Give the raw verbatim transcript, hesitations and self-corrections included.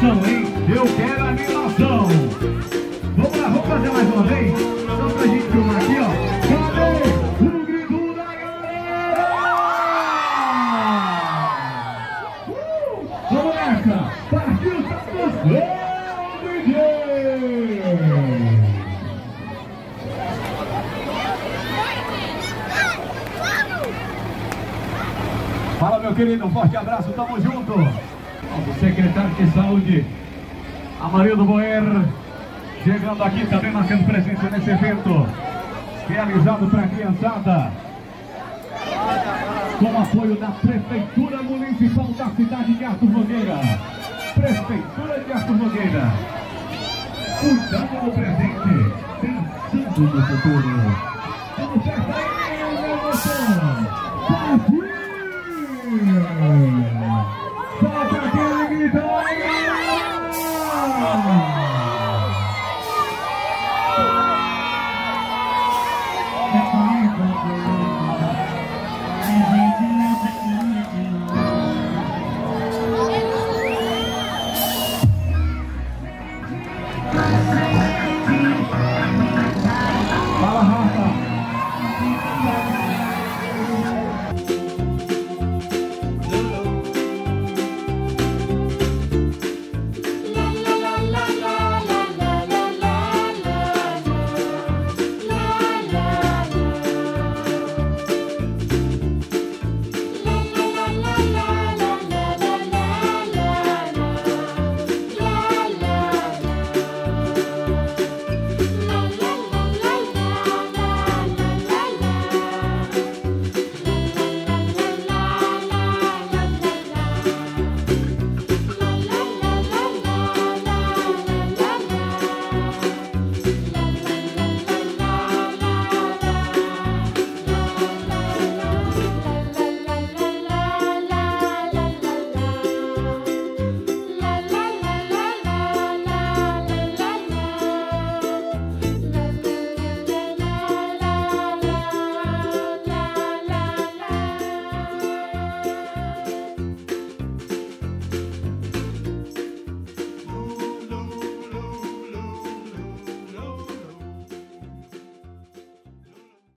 animação, hein? Eu quero animação. Vamos lá, vamos fazer mais uma vez? Só pra gente filmar aqui, ó. Cadê o grito da galera? Uh! Vamos nessa! Partiu, Santos! É o D J! Fala, meu querido, um forte abraço, tamo junto. O secretário de Saúde, Amarildo Boer, chegando aqui também, marcando presença nesse evento, realizado para a criançada, com apoio da Prefeitura Municipal da cidade de Arthur Nogueira. Prefeitura de Arthur Nogueira, cuidando do presente, pensando no futuro. Vamos certo aí!